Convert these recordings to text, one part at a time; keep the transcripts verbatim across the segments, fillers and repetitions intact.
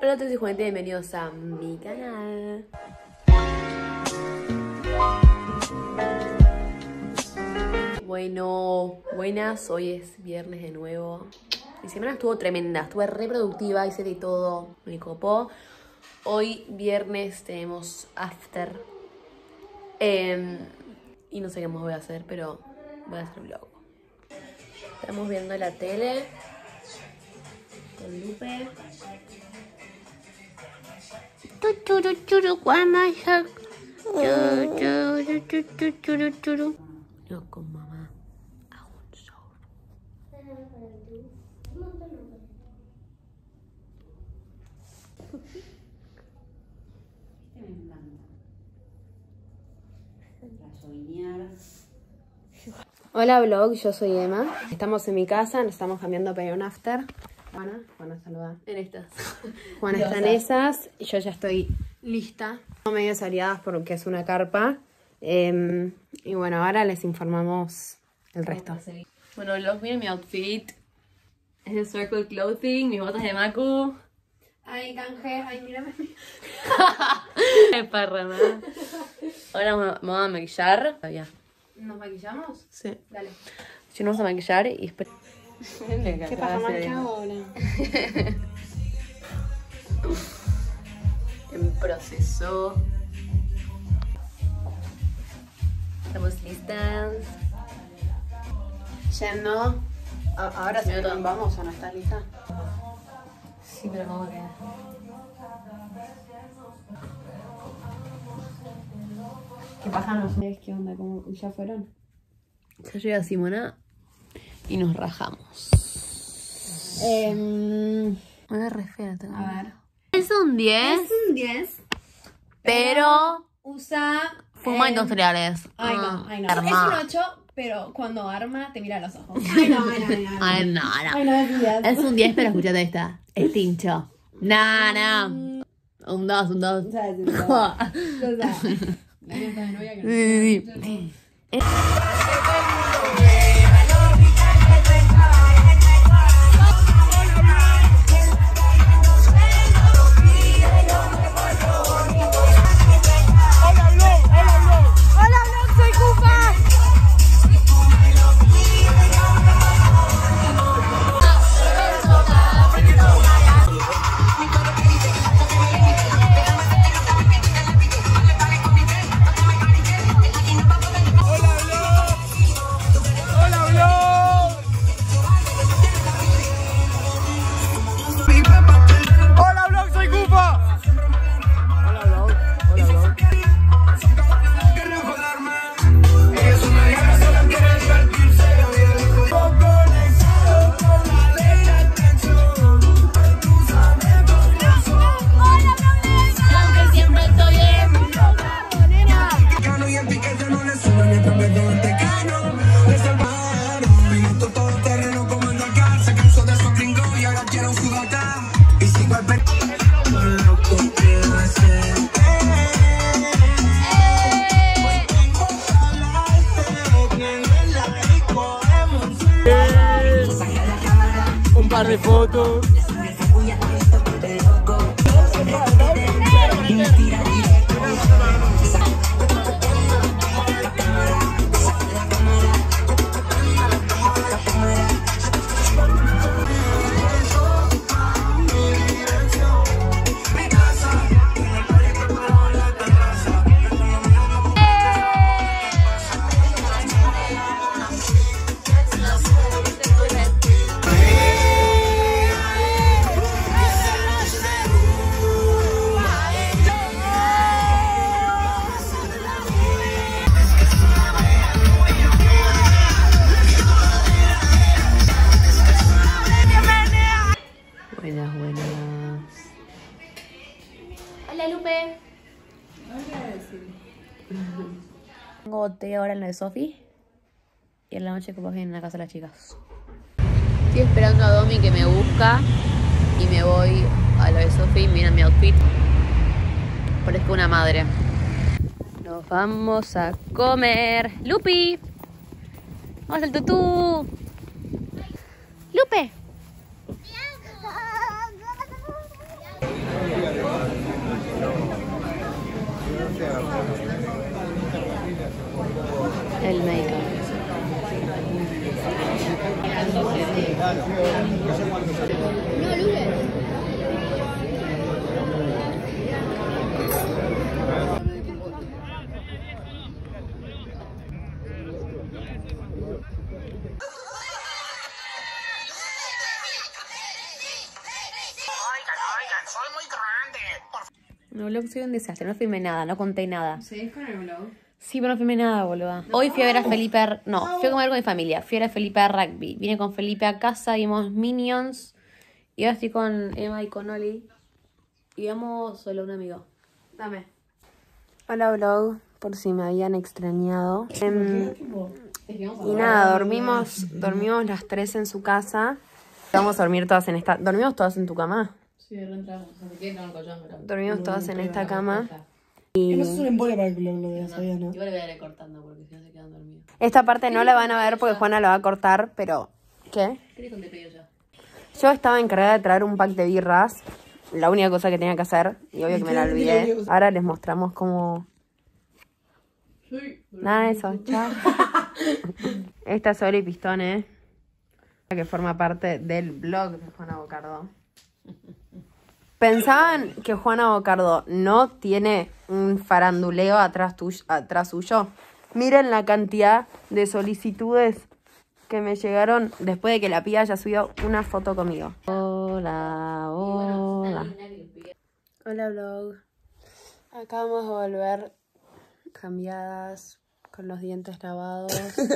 Hola a todos y gente, bienvenidos a mi canal. Bueno, buenas, hoy es viernes de nuevo. Mi semana estuvo tremenda, estuve re productiva, hice de todo, me copó. Hoy viernes tenemos after. Eh, y no sé qué más voy a hacer, pero voy a hacer vlog. Estamos viendo la tele con Lupe. No, con mamá a un show. Me encanta. Rasoinear. Hola vlog, yo soy Emma. Estamos en mi casa, nos estamos cambiando para un after. Juana, Juana saluda. En estas. Juana está en esas y yo ya estoy lista. Medio aliadas porque es una carpa. Eh, y bueno, ahora les informamos el resto. Bueno, vlog, miren mi outfit. Es de Circle Clothing, mis botas de Macu. Ay, canje, ay, mírame. Qué parrama. Ahora me me voy a maquillar. Ya. ¿Nos maquillamos? Sí. Dale. Si nos vamos a maquillar y espera. ¿Qué pasa marca ahora? En proceso. Estamos listas. Yendo. A- Ahora sí, Minuto. vamos, ¿o no estás lista? Sí, pero ¿cómo queda? ¿Qué pasa? No sé qué onda, ¿cómo ya fueron? Ya llega Simona y nos rajamos. Eh, Una re fea tengo. a ver. Es un diez, Es un diez, pero usa... fuma eh, industriales. Ay, no, Ah, ay, no. arma. Es un ocho, pero cuando arma te mira a los ojos. Ay, no, ay, no, ay, no. Ay, no, no. Ay, no, es un diez. Es un diez, pero escúchate esta. Es tincho. No, no. Un dos, un dos. ¿Sabes? O sea, la neta de novia que no Sí, se sí, llama. sí. ¡Hola, Vlog! ¡Soy Cufa! ¡Hola, Vlog! ¡Hola, Vlog! Un par de fotos. Buenas, buenas. Hola, Lupe. Tengo té ahora en lo de Sofi. Y en la noche capaz vienen a casa las chicas. Estoy esperando a Domi que me busca. Y me voy a lo de Sofi. Miren mi outfit. Parezco una madre. Nos vamos a comer. ¡Lupi! ¡Vamos al tutú! ¡Lupe! el make-up. No, vlog soy un desastre, no filmé nada, no conté nada. ¿Seguís con el vlog? Sí, pero no filmé nada, boluda. Hoy fui a ver a Felipe, a... no, fui a comer con mi familia, fui a ver a Felipe a rugby. Vine con Felipe a casa, vimos Minions, y ahora estoy con Emma y con Oli. Y vamos solo un amigo. Dame. Hola, vlog, por si me habían extrañado. Em, y nada, dormimos, dormimos las tres en su casa. Vamos a dormir todas en esta... ¿Dormimos todas en tu cama? Sí, reentramos. O sea, se quieren con el collón, pero... Dormimos todas en esta cama. Y... Eso es un embole para que lo, lo veas, ¿sabías, no? Igual le voy a ir cortando porque si no se quedan dormidos. Esta parte no la van a ver porque Juana la va a cortar, pero... ¿Qué? ¿Qué le conté pedido ya? Yo estaba encargada de traer un pack de birras. La única cosa que tenía que hacer. Y obvio que me la olvidé. Ahora les mostramos cómo... Sí. Nada de eso, chao. Esta es Oli Pistones, que forma parte del blog de Juana Bocardo. ¿Pensaban que Juana Bocardo no tiene un faranduleo atrás, tuyo, atrás suyo? Miren la cantidad de solicitudes que me llegaron después de que la piba haya subido una foto conmigo. Hola, hola. Hola, vlog. Acabamos de volver cambiadas, con los dientes lavados.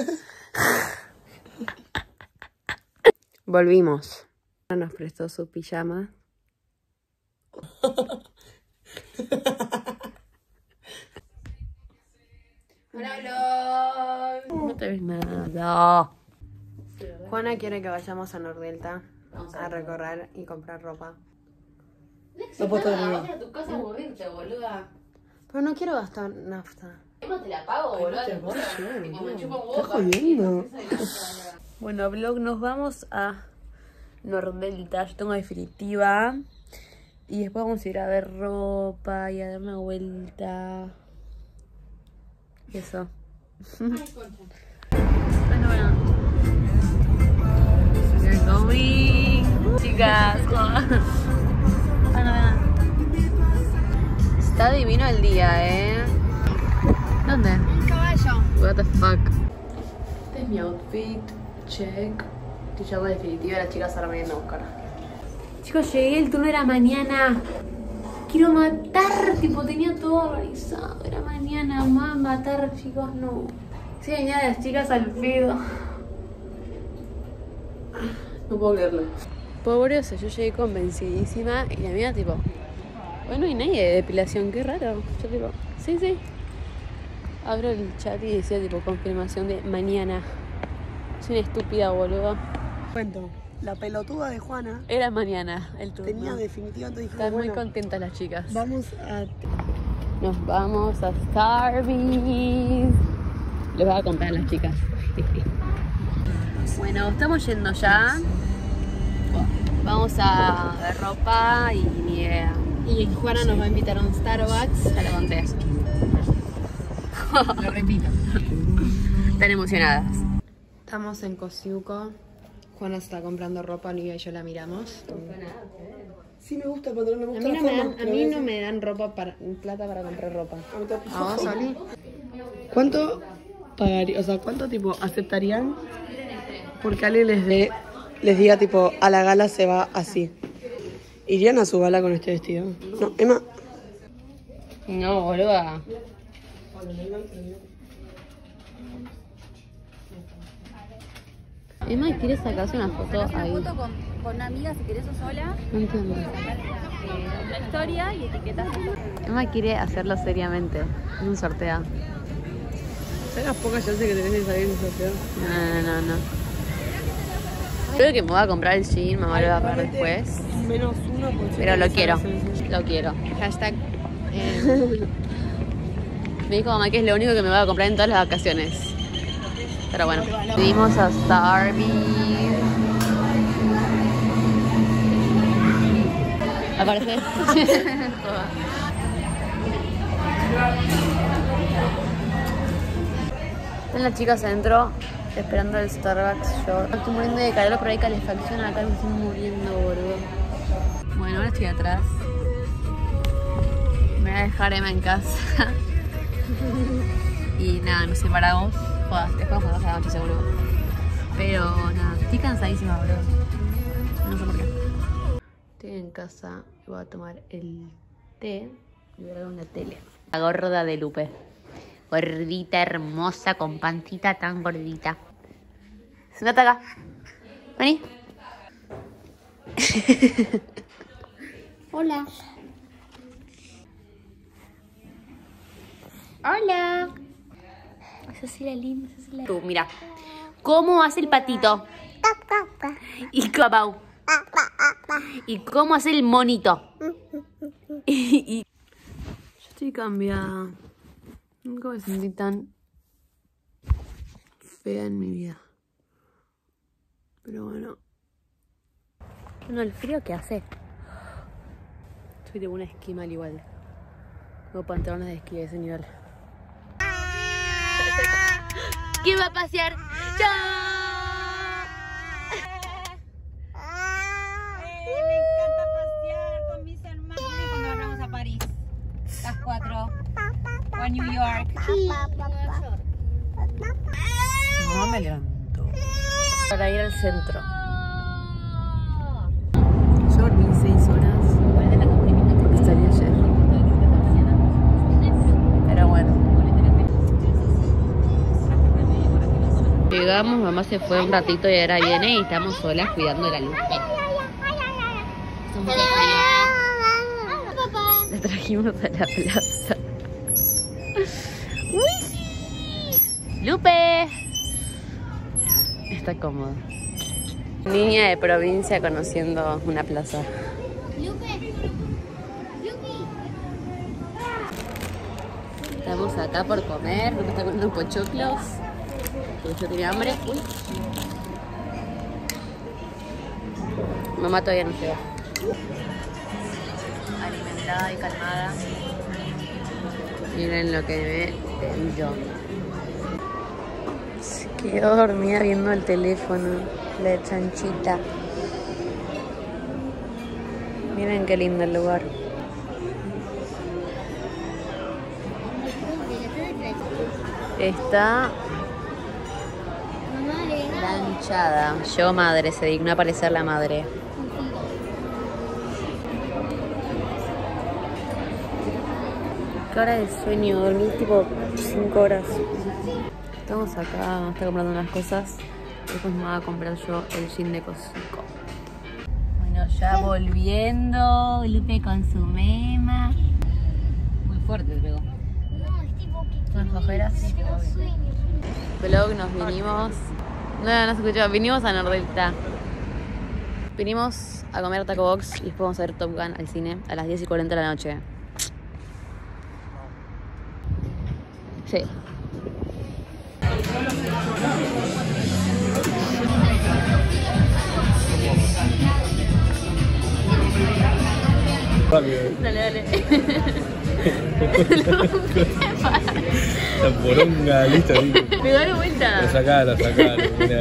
Volvimos. Nos prestó su pijama. Hola, vlog. No te ves nada. Juana quiere que vayamos a Nordelta a recorrer y comprar ropa. No puedo estar Vamos a tu casa a morirte, boluda. Pero no quiero gastar nafta. Emma te la pago, boluda. te después. puedo Tipo, me chupa un ¿Estás huevo. jodiendo? Bueno, vlog, nos vamos a Nordelta. Yo tengo definitiva. Y después vamos a ir a ver ropa y a dar una vuelta. Eso. Bueno, bueno. We're going. Chicas. Bueno, bueno. Está divino el día, ¿eh? ¿Dónde? Un caballo. What the fuck. Este es mi outfit. Check. Estoy ya con definitiva. Las chicas ahora me vienen a buscar. Chicos, llegué. El turno era mañana. Quiero matar. Tipo, tenía todo organizado. Era mañana. Me van a matar, chicos. No. Sí, venía las chicas al pedo. No puedo creerlo. Pobre, o sea, yo llegué convencidísima. Y la mía, tipo, bueno, y nadie de depilación. Qué raro. Yo, tipo, sí, sí. Abro el chat y decía tipo confirmación de mañana. Soy una estúpida, boludo. Cuento, la pelotuda de Juana Era mañana el turno. tenía definitiva, entonces dijimos, Están muy bueno, contentas las chicas. vamos a... Nos vamos a Starbucks. Les voy a comprar a las chicas. Bueno, estamos yendo ya. Vamos a ver ropa y ni idea. Y Juana nos va a invitar a un Starbucks. Ya lo conté. Lo repito. Están emocionadas. Estamos en Cosiuco. Juana se está comprando ropa, Olivia y yo la miramos. Sí me gusta el pantalón, me A gusta mí la no me forma, dan, a pero mí ves- no me dan ropa para, plata para comprar ropa. a mí tampoco. ¿A vos, Oli? ¿Cuánto pagaría, o sea, cuánto tipo aceptarían porque alguien les dé, les diga tipo, a la gala se va así? ¿Irían a su gala con este vestido? No, Emma. No, boluda. Emma quiere sacarse una foto ahí. Foto con, con una amiga si querés o sola, No entiendo. eh, la historia y etiquetas. Emma quiere hacerlo seriamente. Es un sorteo. ¿Sabes las pocas chances que tenés de salir en sorteo? No, no, no, no. Creo que me voy a comprar el jean, me voy a pagar después. Menos uno por Pero lo quiero, lo quiero. Hashtag. eh, me dijo mamá que es lo único que me voy a comprar en todas las vacaciones. Pero bueno, fuimos a Starbucks. Aparece. Están las chicas adentro esperando el Starbucks. Yo estoy muriendo de calor, pero hay calefacción acá, me estoy muriendo, boludo. Bueno, ahora estoy atrás. Me voy a dejar Emma en casa. Y nada, nos separamos. Jodas, después vamos a la noche seguro. Pero nada, estoy cansadísima, boludo. No sé por qué. Estoy en casa y voy a tomar el té y voy a ver una tele. La gorda de Lupe. Gordita, hermosa, con pancita tan gordita. Sentate acá. Vení. Hola. Hola. Es así la linda, es así la... Tú, mira. ¿Cómo hace el patito? Y Pau. ¿Y cómo hace el monito? y, y... Yo estoy cambiada. Nunca me sentí tan fea en mi vida. Pero bueno. Bueno, el frío que hace. Soy de una esquimal igual. Tengo pantalones de esquí de ese nivel. ¿Quién va a pasear? ¡Yo! Me encanta pasear con mis hermanos cuando vamos a París. Las cuatro. O a New York. No me levanto. Para ir al centro. Yo dormí seis horas. Porque salí ayer. Pero bueno. Llegamos, mamá se fue un ratito y ahora viene y estamos solas cuidando la luz. La trajimos a la plaza. ¡Uy! ¡Lupe! Está cómodo. Niña de provincia conociendo una plaza. Estamos acá por comer. Lupe está comiendo pochoclos. Porque yo tenía hambre. Uy. Mamá todavía no llega. Alimentada y calmada. Miren lo que me dio. Se quedó dormida viendo el teléfono. La chanchita. Miren qué lindo el lugar. Está planchada. Yo madre, se dignó a aparecer la madre. Qué hora de sueño, dormí tipo cinco horas. Estamos acá, está comprando unas cosas. Después me voy a comprar yo el gin de Cosico. Bueno, ya volviendo. Lupe con su mema. Muy fuerte te pegó. Unas ojeras. Vlog, nos vinimos. No, no se escuchó. Vinimos a Nordelta. Vinimos a comer Taco Box y después vamos a ver Top Gun al cine a las diez y cuarenta de la noche. Sí. Dale, dale. La poronga, listo, listo. Me da vuelta. La sacá, la sacá, mirá.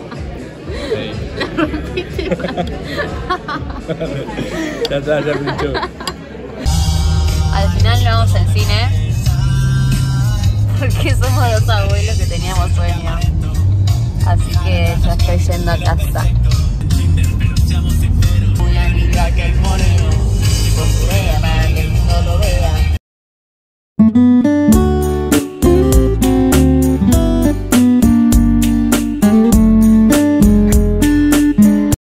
Ya está, ya pinchó. Al final no vamos al cine porque somos los abuelos que teníamos sueño. Así que ya estoy yendo a casa.